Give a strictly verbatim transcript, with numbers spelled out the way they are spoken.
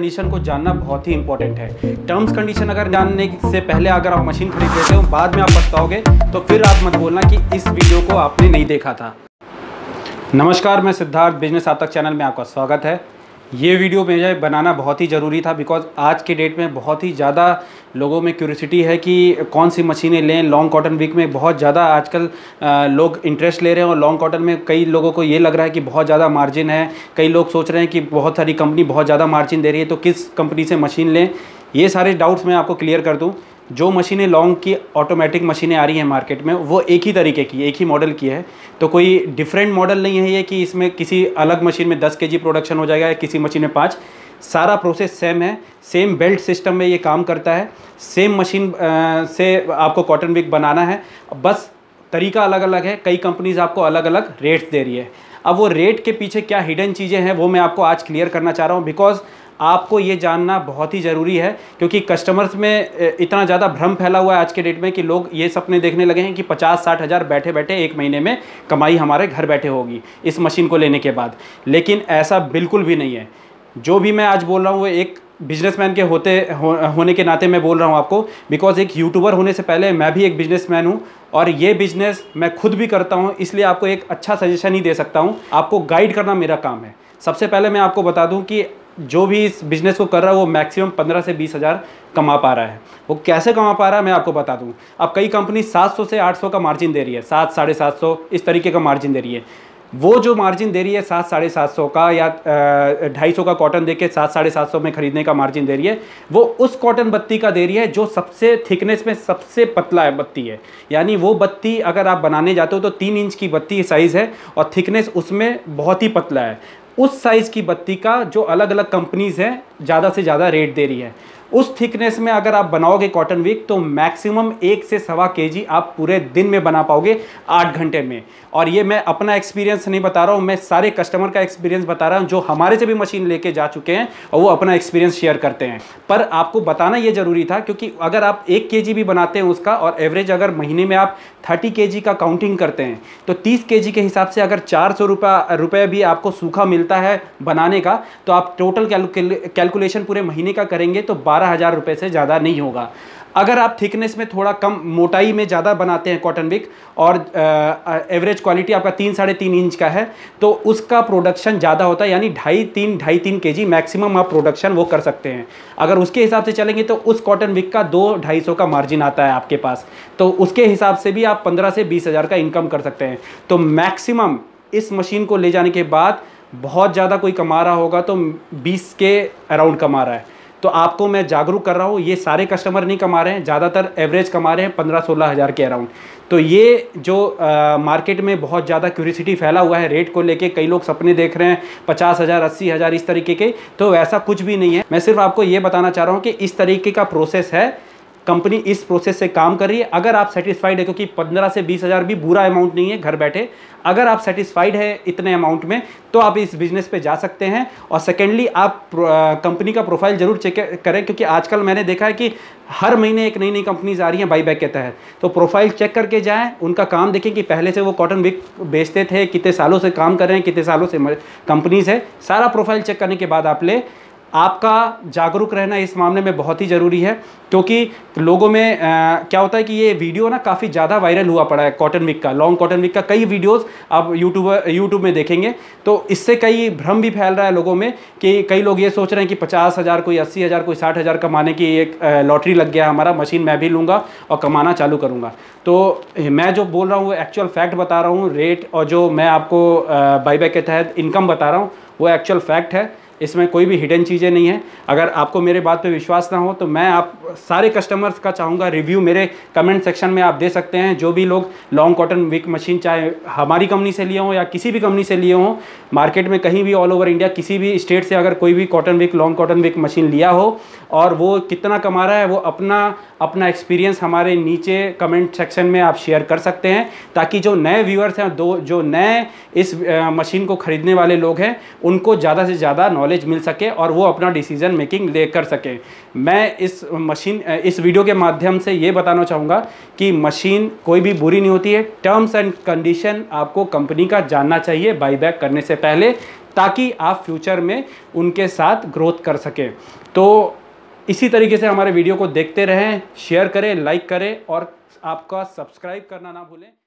Condition को जानना बहुत ही इंपॉर्टेंट है। टर्म्स कंडीशन अगर जानने से पहले अगर आप मशीन खरीद लेते हो, बाद में आप पछताओगे, तो फिर आप मत बोलना कि इस वीडियो को आपने नहीं देखा था। नमस्कार, मैं सिद्धार्थ, बिजनेस आप तक चैनल में आपका स्वागत है। ये वीडियो मुझे बनाना बहुत ही ज़रूरी था बिकॉज आज के डेट में बहुत ही ज़्यादा लोगों में क्यूरियोसिटी है कि कौन सी मशीनें लें। लॉन्ग कॉटन वीक में बहुत ज़्यादा आजकल लोग इंटरेस्ट ले रहे हैं और लॉन्ग कॉटन में कई लोगों को ये लग रहा है कि बहुत ज़्यादा मार्जिन है। कई लोग सोच रहे हैं कि बहुत सारी कंपनी बहुत ज़्यादा मार्जिन दे रही है, तो किस कंपनी से मशीन लें। ये सारे डाउट्स मैं आपको क्लियर कर दूँ। जो मशीनें लॉन्ग की ऑटोमेटिक मशीनें आ रही हैं मार्केट में, वो एक ही तरीके की, एक ही मॉडल की है। तो कोई डिफरेंट मॉडल नहीं है ये कि इसमें किसी अलग मशीन में दस केजी प्रोडक्शन हो जाएगा या किसी मशीन में पाँच। सारा प्रोसेस सेम है, सेम बेल्ट सिस्टम में ये काम करता है। सेम मशीन से आपको कॉटन विक बनाना है, बस तरीका अलग अलग है। कई कंपनीज आपको अलग अलग रेट्स दे रही है। अब वो रेट के पीछे क्या हिडन चीज़ें हैं वो मैं आपको आज क्लियर करना चाह रहा हूँ, बिकॉज आपको ये जानना बहुत ही ज़रूरी है। क्योंकि कस्टमर्स में इतना ज़्यादा भ्रम फैला हुआ है आज के डेट में कि लोग ये सपने देखने लगे हैं कि पचास साठ हज़ार बैठे बैठे एक महीने में कमाई हमारे घर बैठे होगी इस मशीन को लेने के बाद। लेकिन ऐसा बिल्कुल भी नहीं है। जो भी मैं आज बोल रहा हूँ वो एक बिजनेसमैन के होते हो, होने के नाते मैं बोल रहा हूँ आपको, बिकॉज एक यूट्यूबर होने से पहले मैं भी एक बिजनेसमैन हूँ और ये बिज़नेस मैं खुद भी करता हूँ। इसलिए आपको एक अच्छा सजेशन ही दे सकता हूँ। आपको गाइड करना मेरा काम है। सबसे पहले मैं आपको बता दूँ कि जो भी इस बिज़नेस को कर रहा है वो मैक्सिमम पंद्रह से बीस हज़ार कमा पा रहा है। वो कैसे कमा पा रहा है मैं आपको बता दूं। अब कई कंपनी सात सौ से आठ सौ का मार्जिन दे रही है, सात साढ़े सात सौ इस तरीके का मार्जिन दे रही है। वो जो मार्जिन दे रही है सात साढ़े सात सौ का या ढाई सौ का कॉटन दे के सात साढ़े सात सौ में खरीदने का मार्जिन दे रही है, वो उस कॉटन बत्ती का दे रही है जो सबसे थिकनेस में सबसे पतला है बत्ती है। यानी वो बत्ती अगर आप बनाने जाते हो तो तीन इंच की बत्ती साइज़ है और थिकनेस उसमें बहुत ही पतला है। उस साइज़ की बत्ती का जो अलग अलग कंपनीज हैं ज़्यादा से ज़्यादा रेट दे रही है। उस थिकनेस में अगर आप बनाओगे कॉटन विक तो मैक्सिमम एक से सवा केजी आप पूरे दिन में बना पाओगे, आठ घंटे में। और ये मैं अपना एक्सपीरियंस नहीं बता रहा हूँ, मैं सारे कस्टमर का एक्सपीरियंस बता रहा हूँ जो हमारे से भी मशीन लेके जा चुके हैं और वो अपना एक्सपीरियंस शेयर करते हैं। पर आपको बताना ये ज़रूरी था क्योंकि अगर आप एक केजी भी बनाते हैं उसका और एवरेज अगर महीने में आप तीस केजी का काउंटिंग करते हैं तो तीस केजी के हिसाब से अगर चार सौ रुपये रुपये भी आपको सूखा मिलता है बनाने का, तो आप टोटल कैलकुलेशन पूरे महीने का करेंगे तो बारह हज़ार रुपये से ज़्यादा नहीं होगा। अगर आप थिकनेस में थोड़ा कम, मोटाई में ज़्यादा बनाते हैं कॉटन विक और एवरेज क्वालिटी आपका तीन साढ़े तीन इंच का है तो उसका प्रोडक्शन ज़्यादा होता है। यानी ढाई तीन ढाई तीन के जी मैक्सिमम आप प्रोडक्शन वो कर सकते हैं। अगर उसके हिसाब से चलेंगे तो उस कॉटन विक का दो ढाई सौ का मार्जिन आता है आपके पास, तो उसके हिसाब से भी आप पंद्रह से बीस हज़ार का इनकम कर सकते हैं। तो मैक्सिमम इस मशीन को ले जाने के बाद बहुत ज़्यादा कोई कमा रहा होगा तो बीस के अराउंड कमा रहा है। तो आपको मैं जागरूक कर रहा हूँ, ये सारे कस्टमर नहीं कमा रहे हैं, ज़्यादातर एवरेज कमा रहे हैं पंद्रह सोलह हज़ार के अराउंड। तो ये जो आ, मार्केट में बहुत ज़्यादा क्यूरियोसिटी फैला हुआ है रेट को लेके, कई लोग सपने देख रहे हैं पचास हज़ार अस्सी हज़ार इस तरीके के, तो ऐसा कुछ भी नहीं है। मैं सिर्फ आपको ये बताना चाह रहा हूँ कि इस तरीके का प्रोसेस है, कंपनी इस प्रोसेस से काम कर रही है। अगर आप सेटिस्फाइड है, क्योंकि पंद्रह से बीस हज़ार भी बुरा अमाउंट नहीं है घर बैठे, अगर आप सेटिस्फाइड है इतने अमाउंट में तो आप इस बिज़नेस पे जा सकते हैं। और सेकेंडली आप कंपनी का प्रोफाइल ज़रूर चेक करें, क्योंकि आजकल मैंने देखा है कि हर महीने एक नई नई कंपनीज आ रही हैं बाईबैक के तहत। तो प्रोफाइल चेक करके जाएँ, उनका काम देखें कि पहले से वो कॉटन विक बेचते थे, कितने सालों से काम कर रहे हैं, कितने सालों से कंपनीज है। सारा प्रोफाइल चेक करने के बाद आप ले। आपका जागरूक रहना इस मामले में बहुत ही ज़रूरी है, क्योंकि लोगों में आ, क्या होता है कि ये वीडियो ना काफ़ी ज़्यादा वायरल हुआ पड़ा है कॉटन विक का, लॉन्ग कॉटन विक का। कई वीडियोस आप यूट्यूब यूट्यूब में देखेंगे तो इससे कई भ्रम भी फैल रहा है लोगों में कि कई लोग ये सोच रहे हैं कि पचास हज़ार कोई अस्सी हज़ार कोई साठ हज़ार कमाने की एक लॉटरी लग गया हमारा, मशीन मैं भी लूँगा और कमाना चालू करूँगा। तो मैं जो बोल रहा हूँ वो एक्चुअल फैक्ट बता रहा हूँ। रेट और जो मैं आपको बाईबैक के तहत इनकम बता रहा हूँ वो एक्चुअल फैक्ट है, इसमें कोई भी हिडन चीज़ें नहीं है। अगर आपको मेरे बात पे विश्वास ना हो तो मैं आप सारे कस्टमर्स का चाहूँगा रिव्यू मेरे कमेंट सेक्शन में आप दे सकते हैं। जो भी लोग लॉन्ग कॉटन विक मशीन चाहे हमारी कंपनी से लिए हों या किसी भी कंपनी से लिए हों, मार्केट में कहीं भी ऑल ओवर इंडिया किसी भी स्टेट से अगर कोई भी cotton wick long cotton wick machine लिया हो और वो कितना कमा रहा है, वो अपना अपना एक्सपीरियंस हमारे नीचे कमेंट सेक्शन में आप शेयर कर सकते हैं, ताकि जो नए व्यूअर्स हैं, दो जो नए इस मशीन को ख़रीदने वाले लोग हैं, उनको ज़्यादा से ज़्यादा नॉलेज मिल सके और वो अपना डिसीजन मेकिंग ले कर सकें। मैं इस मशीन इस वीडियो के माध्यम से ये बताना चाहूँगा कि मशीन कोई भी बुरी नहीं होती है। टर्म्स एंड कंडीशन आपको कंपनी का जानना चाहिए बाईबैक करने से पहले, ताकि आप फ्यूचर में उनके साथ ग्रोथ कर सकें। तो इसी तरीके से हमारे वीडियो को देखते रहें, शेयर करें, लाइक करें और आपका सब्सक्राइब करना ना भूलें।